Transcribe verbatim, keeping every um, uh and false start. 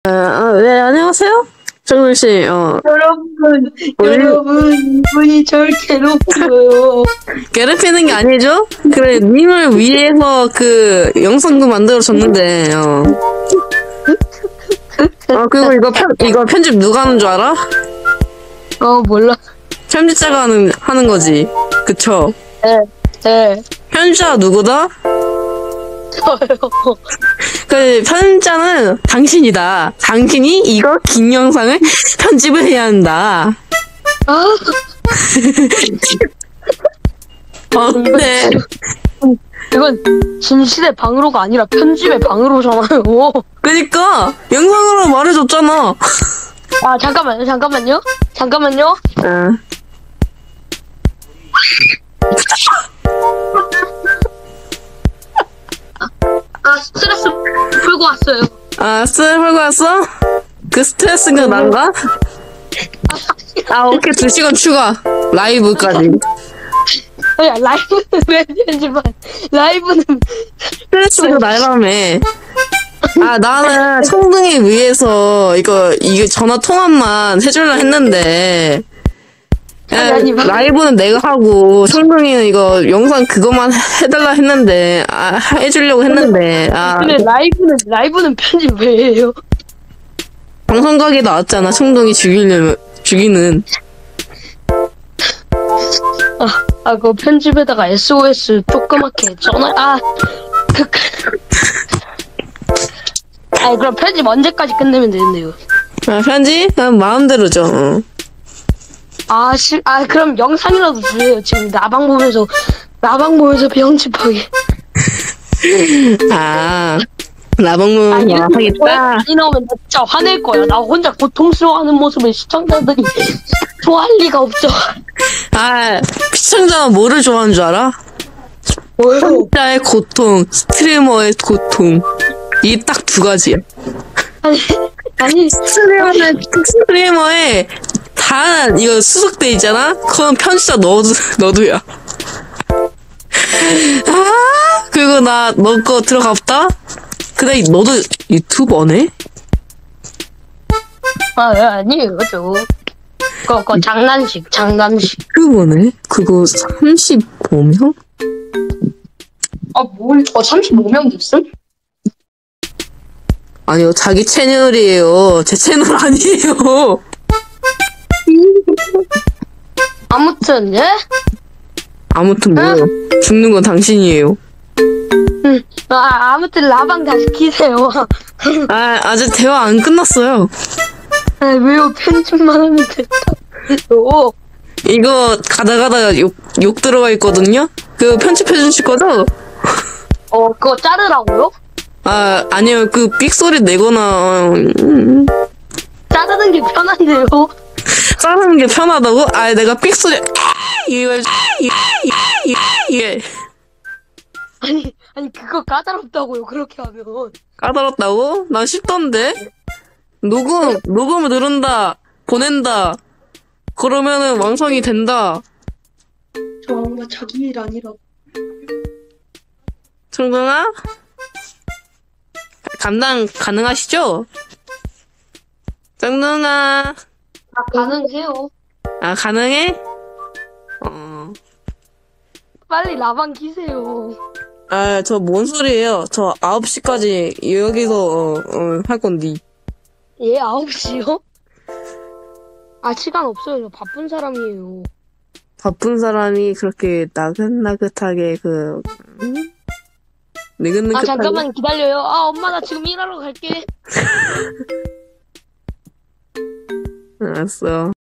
아, 네, 안녕하세요? 정글씨, 어. 여러분, 우리- 여러분, 이분이 절 괴롭혀요. 괴롭히는 게 아니죠? 그래, 님을 위해서 그 영상도 만들어줬는데, 어. 아, 그리고 이거 편, 이거 편집 누가 하는 줄 알아? 어, 몰라. 편집자가 하는, 하는 거지. 그쵸? 네, 네, 편집자가 누구다? 저요. 그, 편집자는 당신이다. 당신이 이거 긴 영상을 편집을 해야 한다. 아, 어, 근데, 이건 진실의 방으로가 아니라 편집의 방으로잖아요. 그니까, 영상으로 말해줬잖아. 아, 잠깐만요, 잠깐만요. 잠깐만요. 아. 아, 스트레스 풀고 왔어요. 아, 스트레스 풀고 왔어? 그 스트레스가 난가? 아, 오케이. 두 시간 추가. 라이브까지. 야, 라이브는 왜 편집한? 라이브는 스트레스가 날라며. 아, 나는 청둥이 위해서 이거, 이거 전화 통화만 해주려 했는데. 야, 아니, 아니, 라이브는 내가 하고, 청둥이는 이거 영상 그거만 해달라 했는데, 아, 해주려고 했는데, 아, 근데 라이브는 라이브는 편집 왜 해요? 방송각이 나왔잖아. 청둥이 죽이려면, 죽이는. 아, 아, 그 편집에다가 에스오에스 조그맣게 전화, 아, 그, 아, 그럼 편집 언제까지 끝내면 되는데요? 아, 편지? 그냥 마음대로죠. 어. 아, 씨, 아, 그럼 영상이라도 주세요. 지금 나방 보면서, 나방 보면서 병집하게. 아, 나방문 아, 이렇게 하겠다. 많이 나오면 나 진짜 화낼 거야. 나 혼자 고통스러워하는 모습을 시청자들이 좋아할 리가 없죠. 아, 시청자는 뭐를 좋아하는 줄 알아? 뭐요? 혼자의 고통, 스트리머의 고통. 이 딱 두 가지야. 아니, 아니, 스트리머의, 스트리머의 단, 이거 수속돼 있잖아? 그건 편집자 너도, 너도야. 아, 그리고 나, 너 거 들어가 보다? 근데 너도 유튜버네? 아, 아니에요, 저. 그거, 그거 장난식, 장난식. 유튜버네? 그거 삼십오 명? 아, 뭘, 저 삼십오 명 됐음? 아니요, 자기 채널이에요. 제 채널 아니에요. 아무튼, 예? 아무튼 뭐요? 죽는 건 당신이에요. 응. 아, 아무튼 라방 다시 키세요. 아, 아직 대화 안 끝났어요. 아, 왜요? 편집만 하면 됐다고요. 이거 가다 가다가 욕, 욕 들어가 있거든요? 그거 편집해 주실 거죠? 어, 그거 자르라고요? 아, 아니요. 그 삑소리 내거나, 음, 자르는 게 편한데요? 자르는 게 편하다고? 아, 내가 삑소리, 이걸, 이게 아니, 아니, 그거 까다롭다고요, 그렇게 하면. 까다롭다고? 난 쉽던데? 녹음, 녹음을 누른다, 보낸다. 그러면은 완성이 된다. 저 엄마 자기 일 아니라고. 청동아? 감당 가능하시죠? 청동아. 아, 가능해요. 아, 가능해? 어. 빨리 라방 키세요. 아, 저 뭔 소리예요? 저 아홉 시까지 여기서, 어, 어, 할 건데. 예, 아홉 시요? 아, 시간 없어요. 저 바쁜 사람이에요. 바쁜 사람이 그렇게 나긋나긋하게, 그, 음? 느긋느긋하게. 아, 잠깐만 기다려요. 아, 엄마, 나 지금 일하러 갈게. 알았어.